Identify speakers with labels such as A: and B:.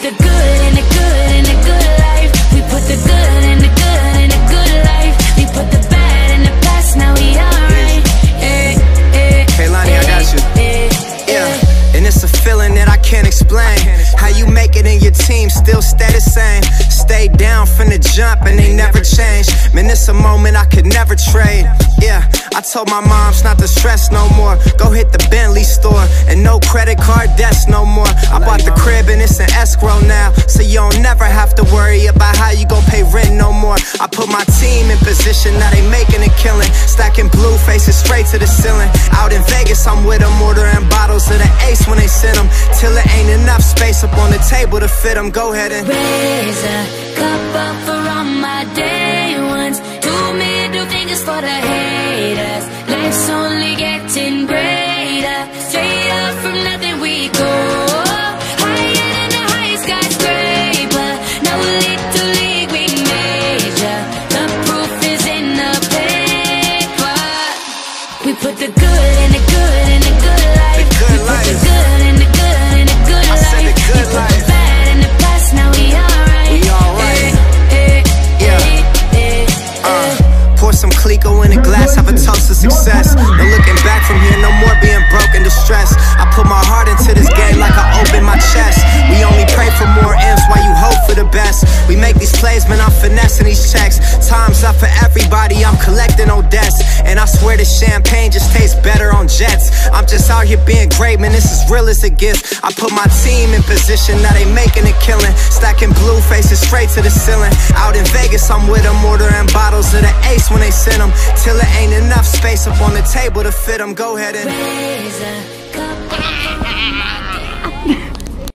A: the good in the good in the good life. We put the good in the good in the good life. We put the bad in the past, now we alright.
B: Hey Lonnie, I got you. Yeah, and it's a feeling that I can't explain. How you make it in your team still stay the same. Stay down from the jump and they never change. Man, it's a moment I could never trade. Yeah, I told my moms not to stress no more. Go hit the Bentley store and no credit card debts no more. I bought the crib and it's an escrow now, so you don't never have to worry about how you gon' pay rent no more. I put my team in position, now they making a killing. Stacking blue faces straight to the ceiling. Out in Vegas, I'm with them, ordering bottles of the Ace when they send them, till it ain't enough space up on the table to fit them. Go ahead and
A: raise a cup up for all my day ones. 2 middle fingers for the haters. Life's only getting greater. Straight up from nothing we go. Higher than the highest skyscraper. No little league we major. The proof is in the paper. We put the good in the good in the good life.
B: The good
A: we
B: life.
A: put the good in the good in the good
B: I
A: life.
B: said the good
A: we put
B: life.
A: the bad in the past, now we alright.
B: We alright. Pour some Clico in a glass, have a toast to success. No looking back from here, no more being broke and distressed. I put my heart into this game like I open my chest. We only pray for more M's while you hope for the best. We make these plays, man, I'm finessing these checks. Time's up for everybody, I'm collecting no debts. And I swear this champagne just tastes better on jets. I'm just out here being great, man, this is real as it gets. I put my team in position, now they making a killing. Stacking blue faces straight to the ceiling. Out in Vegas, I'm with them, ordering bottles of the Ace when they send them, till it ain't enough space up on the table to fit them. Go ahead and
A: raise a cup.